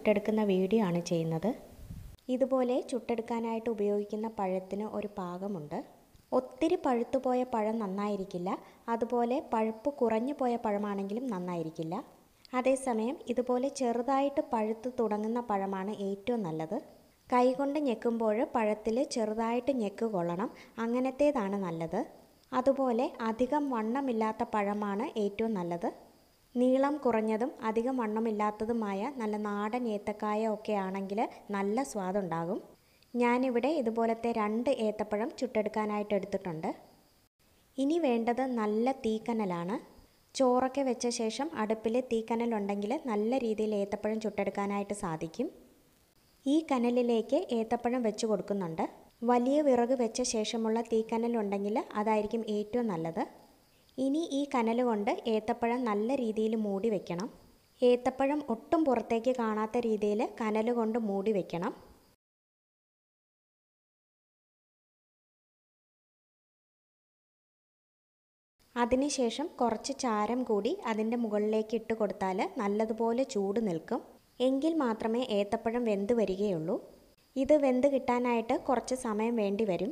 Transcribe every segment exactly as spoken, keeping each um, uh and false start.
ചുട്ടെടുക്കുന്ന video ആണ് ചെയ്യുന്നത്. ഇതുപോലെ ചുട്ടെടുക്കാനായിട്ട് ഉപയോഗിക്കുന്ന പഴത്തിന് ഒരു പാകമുണ്ട്. ഒത്തിരി പഴുത്തുപോയ പഴം നന്നായിരിക്കില്ല, അതുപോലെ പഴുപ്പ് കുറഞ്ഞു പോയ പഴമാണെങ്കിലും നന്നായിരിക്കില്ല. അതേസമയം ഇതുപോലെ ചെറുതായിട്ട് പഴുത്ത് തുടങ്ങുന്ന പഴമാണ് ഏറ്റവും നല്ലത്. കൈകൊണ്ട് ഞെക്കുമ്പോൾ പഴത്തിൽ ചെറുതായിട്ട് ഞെക്ക് കൊള്ളണം, അങ്ങനത്തേതാണ് നല്ലത്. അതുപോലെ അധികം വണ്ണമില്ലാത്ത പഴമാണ് ഏറ്റവും നല്ലത്. നീളം കുറഞ്ഞതും അധികം വണ്ണമില്ലാത്തതുമായ നല്ല നാടൻ ഏത്തക്കായ ഒക്കെ ആണെങ്കിൽ നല്ല സ്വാദുണ്ടാകും. ഞാനിവിടെ ഇതുപോലത്തെ രണ്ട് ഏത്തപ്പഴം ചുട്ടെടുക്കാനായിട്ട് എടുത്തിട്ടുണ്ട്. ഇനി വേണ്ടത് നല്ല തീക്കനലാണ്. ചോറൊക്കെ വെച്ച ശേഷം അടുപ്പിൽ തീക്കനലുണ്ടെങ്കിൽ നല്ല രീതിയിൽ ഏത്തപ്പഴം ചുട്ടെടുക്കാനായിട്ട് സാധിക്കും. ഈ കനലിലേക്ക് ഏത്തപ്പഴം വെച്ച് കൊടുക്കുന്നുണ്ട്. വലിയ വിറക് വെച്ച ശേഷമുള്ള തീക്കനലുണ്ടെങ്കിൽ അതായിരിക്കും ഏറ്റവും നല്ലത്. ഇനി ഈ കനൽ കൊണ്ട് ഏത്തപ്പഴം നല്ല രീതിയിൽ മൂടി വെക്കണം. ഏത്തപ്പഴം ഒട്ടും പുറത്തേക്ക് കാണാത്ത രീതിയിൽ കനൽ കൊണ്ട് മൂടി വെക്കണം. അതിനുശേഷം കുറച്ച് ചാരം കൂടി അതിൻ്റെ മുകളിലേക്ക് ഇട്ട് കൊടുത്താൽ നല്ലതുപോലെ ചൂട് നിൽക്കും. എങ്കിൽ മാത്രമേ ഏത്തപ്പഴം വെന്ത് വരികയുള്ളൂ. ഇത് വെന്ത് കിട്ടാനായിട്ട് കുറച്ച് സമയം വേണ്ടി വരും.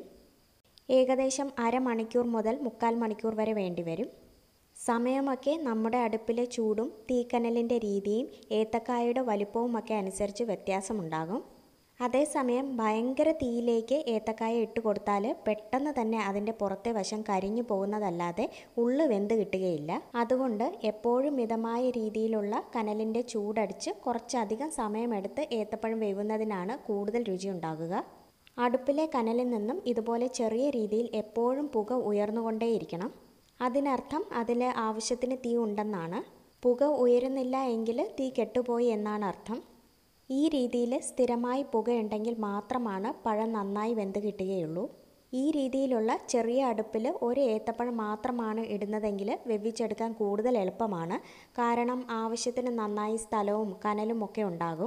ഏകദേശം അരമണിക്കൂർ മുതൽ മുക്കാൽ മണിക്കൂർ വരെ വേണ്ടി വരും. സമയമൊക്കെ നമ്മുടെ അടുപ്പിലെ ചൂടും തീക്കനലിൻ്റെ രീതിയും ഏത്തക്കായയുടെ വലിപ്പവും ഒക്കെ അനുസരിച്ച് വ്യത്യാസമുണ്ടാകും. അതേസമയം ഭയങ്കര തീയിലേക്ക് ഏത്തക്കായ ഇട്ട് കൊടുത്താൽ പെട്ടെന്ന് തന്നെ അതിൻ്റെ പുറത്തെ വശം കരിഞ്ഞു പോകുന്നതല്ലാതെ ഉള്ളു വെന്ത് കിട്ടുകയില്ല. അതുകൊണ്ട് എപ്പോഴും മിതമായ രീതിയിലുള്ള കനലിൻ്റെ ചൂടടിച്ച് കുറച്ചധികം സമയമെടുത്ത് ഏത്തപ്പഴം വേവുന്നതിനാണ് കൂടുതൽ രുചി ഉണ്ടാകുക. അടുപ്പിലെ കനലിൽ നിന്നും ഇതുപോലെ ചെറിയ രീതിയിൽ എപ്പോഴും പുക ഉയർന്നുകൊണ്ടേയിരിക്കണം. അതിനർത്ഥം അതിൽ ആവശ്യത്തിന് തീ ഉണ്ടെന്നാണ്. പുക ഉയരുന്നില്ല എങ്കിൽ തീ കെട്ടുപോയി എന്നാണ് അർത്ഥം. ഈ രീതിയിൽ സ്ഥിരമായി പുകയുണ്ടെങ്കിൽ മാത്രമാണ് പഴം നന്നായി വെന്ത് കിട്ടുകയുള്ളൂ. ഈ രീതിയിലുള്ള ചെറിയ അടുപ്പിൽ ഒരു ഏത്തപ്പഴം മാത്രമാണ് ഇടുന്നതെങ്കിൽ വേവിച്ചെടുക്കാൻ കൂടുതൽ എളുപ്പമാണ്. കാരണം ആവശ്യത്തിന് നന്നായി സ്ഥലവും കനലും ഒക്കെ ഉണ്ടാകും.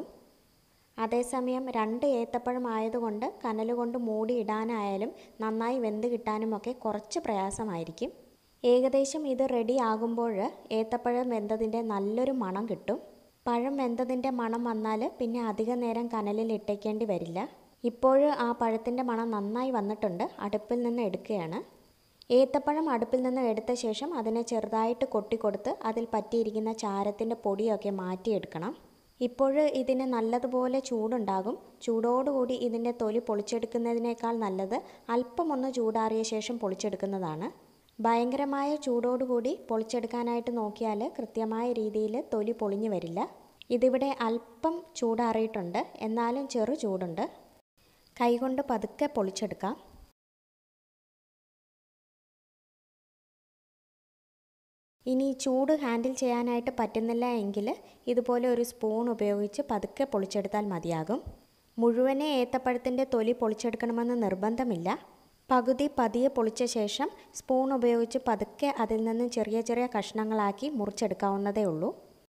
അതേസമയം രണ്ട് ഏത്തപ്പഴം ആയതുകൊണ്ട് കനൽ കൊണ്ട് മൂടി ഇടാനായാലും നന്നായി വെന്ത് കിട്ടാനുമൊക്കെ കുറച്ച് പ്രയാസമായിരിക്കും. ഏകദേശം ഇത് റെഡി ആകുമ്പോൾ ഏത്തപ്പഴം വെന്തതിൻ്റെ നല്ലൊരു മണം കിട്ടും. പഴം വെന്തതിൻ്റെ മണം വന്നാൽ പിന്നെ അധിക നേരം കനലിൽ ഇട്ടേക്കേണ്ടി വരില്ല. ഇപ്പോൾ ആ പഴത്തിൻ്റെ മണം നന്നായി വന്നിട്ടുണ്ട്. അടുപ്പിൽ നിന്ന് എടുക്കുകയാണ്. ഏത്തപ്പഴം അടുപ്പിൽ നിന്ന് എടുത്ത ശേഷം അതിനെ ചെറുതായിട്ട് കൊട്ടിക്കൊടുത്ത് അതിൽ പറ്റിയിരിക്കുന്ന ചാരത്തിൻ്റെ പൊടിയൊക്കെ മാറ്റിയെടുക്കണം. ഇപ്പോൾ ഇതിന് നല്ലതുപോലെ ചൂടുണ്ടാകും. ചൂടോടുകൂടി ഇതിൻ്റെ തൊലി പൊളിച്ചെടുക്കുന്നതിനേക്കാൾ നല്ലത് അല്പം ഒന്ന് ചൂടാറിയ ശേഷം പൊളിച്ചെടുക്കുന്നതാണ്. ഭയങ്കരമായ ചൂടോടുകൂടി പൊളിച്ചെടുക്കാനായിട്ട് നോക്കിയാൽ കൃത്യമായ രീതിയിൽ തൊലി പൊളിഞ്ഞു വരില്ല. ഇതിവിടെ അല്പം ചൂടാറിയിട്ടുണ്ട്, എന്നാലും ചെറു ചൂടുണ്ട്. കൈകൊണ്ട് പതുക്കെ പൊളിച്ചെടുക്കാം. ഇനി ചൂട് ഹാൻഡിൽ ചെയ്യാനായിട്ട് പറ്റുന്നില്ല എങ്കിൽ ഇതുപോലെ ഒരു സ്പൂൺ ഉപയോഗിച്ച് പതുക്കെ പൊളിച്ചെടുത്താൽ മതിയാകും. മുഴുവനെ ഏത്തപ്പഴത്തിൻ്റെ തൊലി പൊളിച്ചെടുക്കണമെന്ന് നിർബന്ധമില്ല. പകുതി പതിയെ പൊളിച്ച ശേഷം സ്പൂൺ ഉപയോഗിച്ച് പതുക്കെ അതിൽ നിന്ന് ചെറിയ ചെറിയ കഷ്ണങ്ങളാക്കി മുറിച്ചെടുക്കാവുന്നതേ ഉള്ളൂ.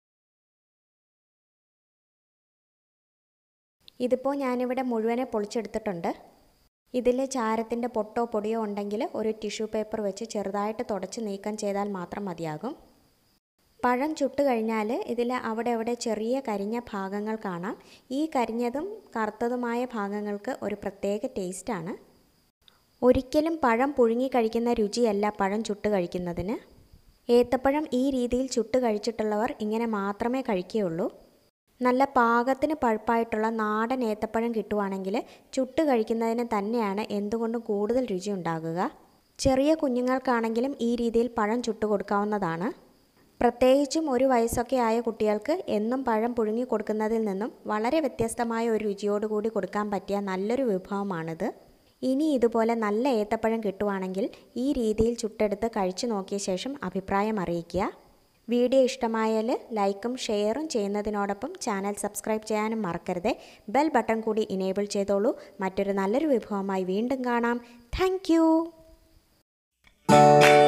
ഇതിപ്പോൾ ഞാനിവിടെ മുഴുവനെ പൊളിച്ചെടുത്തിട്ടുണ്ട്. ഇതിൽ ചാരത്തിൻ്റെ പൊട്ടോ പൊടിയോ ഉണ്ടെങ്കിൽ ഒരു ടിഷ്യൂ പേപ്പർ വെച്ച് ചെറുതായിട്ട് തുടച്ച് നീക്കം ചെയ്താൽ മാത്രം മതിയാകും. പഴം ചുട്ട് കഴിഞ്ഞാൽ ഇതിൽ അവിടെ അവിടെ ചെറിയ കരിഞ്ഞ ഭാഗങ്ങൾ കാണാം. ഈ കരിഞ്ഞതും കറുത്തതുമായ ഭാഗങ്ങൾക്ക് ഒരു പ്രത്യേക ടേസ്റ്റാണ്. ഒരിക്കലും പഴം പുഴുങ്ങി കഴിക്കുന്ന രുചിയല്ല പഴം ചുട്ട് കഴിക്കുന്നതിന്. ഏത്തപ്പഴം ഈ രീതിയിൽ ചുട്ട് കഴിച്ചിട്ടുള്ളവർ ഇങ്ങനെ മാത്രമേ കഴിക്കുകയുള്ളൂ. നല്ല പാകത്തിന് പഴുപ്പായിട്ടുള്ള നാടൻ ഏത്തപ്പഴം കിട്ടുവാണെങ്കിൽ ചുട്ട് കഴിക്കുന്നതിന് തന്നെയാണ് എന്തുകൊണ്ടും കൂടുതൽ രുചി ഉണ്ടാകുക. ചെറിയ കുഞ്ഞുങ്ങൾക്കാണെങ്കിലും ഈ രീതിയിൽ പഴം ചുട്ട് കൊടുക്കാവുന്നതാണ്. പ്രത്യേകിച്ചും ഒരു വയസ്സൊക്കെ ആയ കുട്ടികൾക്ക് എന്നും പഴം പുഴുങ്ങി കൊടുക്കുന്നതിൽ നിന്നും വളരെ വ്യത്യസ്തമായ ഒരു രുചിയോടുകൂടി കൊടുക്കാൻ പറ്റിയ നല്ലൊരു വിഭവമാണിത്. ഇനി ഇതുപോലെ നല്ല ഏത്തപ്പഴം കിട്ടുവാണെങ്കിൽ ഈ രീതിയിൽ ചുട്ടെടുത്ത് കഴിച്ചു നോക്കിയ ശേഷം അഭിപ്രായം അറിയിക്കുക. വീഡിയോ ഇഷ്ടമായാൽ ലൈക്കും ഷെയറും ചെയ്യുന്നതിനോടൊപ്പം ചാനൽ സബ്സ്ക്രൈബ് ചെയ്യാനും മറക്കരുത്. ബെൽ ബട്ടൺ കൂടി ഇനേബിൾ ചെയ്തോളൂ. മറ്റൊരു നല്ലൊരു വിഭവമായി വീണ്ടും കാണാം. Thank U.